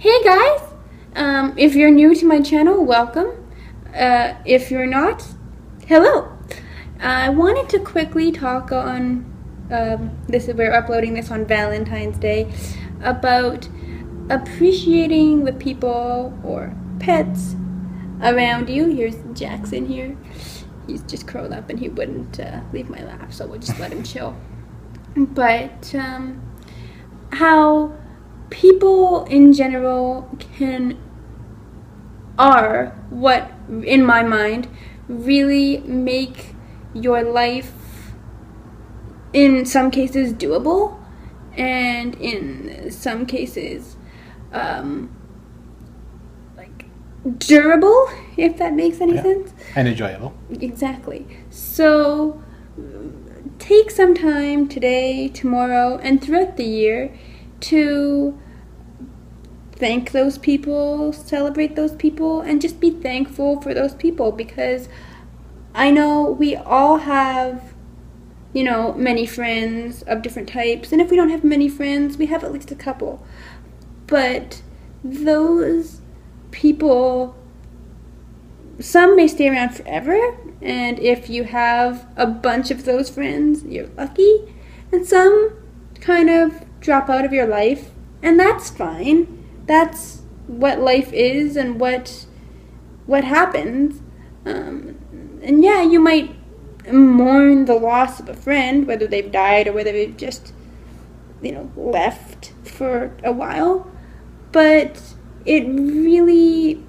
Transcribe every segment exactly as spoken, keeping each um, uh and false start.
Hey guys! Um, if you're new to my channel, welcome. Uh, if you're not, hello! I wanted to quickly talk on, um, this we're uploading this on Valentine's Day, about appreciating the people or pets around you. Here's Jackson here. He's just curled up and he wouldn't uh, leave my lap, so we'll just let him chill. But um, how people in general can are what in my mind really make your life in some cases doable and in some cases um, like durable, if that makes any yeah. sense. And enjoyable. Exactly. So take some time today, tomorrow, and throughout the year to thank those people, celebrate those people, and just be thankful for those people, because I know we all have, you know, many friends of different types, and if we don't have many friends, we have at least a couple. But those people, some may stay around forever, and if you have a bunch of those friends, you're lucky, and some kind of drop out of your life, and that's fine. That's what life is and what what happens. Um, and yeah, you might mourn the loss of a friend, whether they've died or whether they've just, you know, left for a while. But it really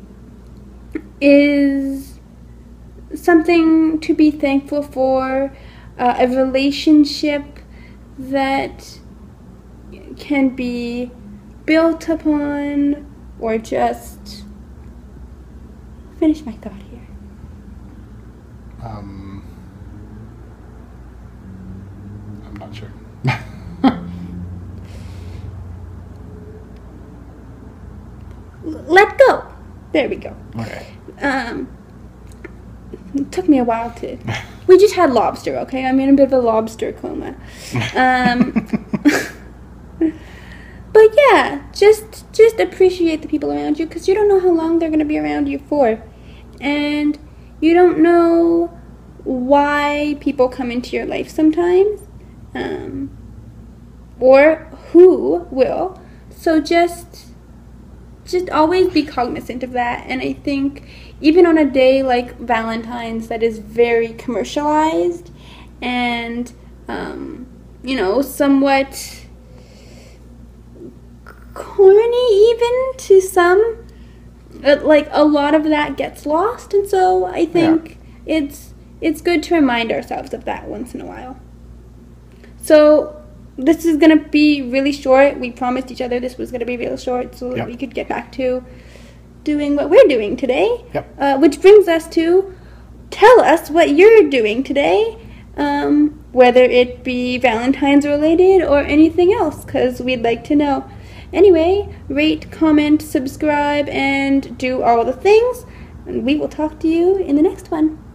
is something to be thankful for, uh, a relationship that can be built upon, or just finish my thought here. Um, I'm not sure. Let go. There we go. Okay. Um, it took me a while to. We just had lobster, okay? I'm in a bit of a lobster coma. Um, but yeah, just just appreciate the people around you, because you don't know how long they're going to be around you for, and you don't know why people come into your life sometimes, um, or who will. So just. Just always be cognizant of that. And I think even on a day like Valentine's that is very commercialized and, um, you know, somewhat corny even to some, like a lot of that gets lost. And so I think yeah. it's it's good to remind ourselves of that once in a while. So this is going to be really short. We promised each other this was going to be real short so that yep. we could get back to doing what we're doing today. Yep. Uh, which brings us to tell us what you're doing today, um, whether it be Valentine's related or anything else, because we'd like to know. Anyway, rate, comment, subscribe, and do all the things. And we will talk to you in the next one.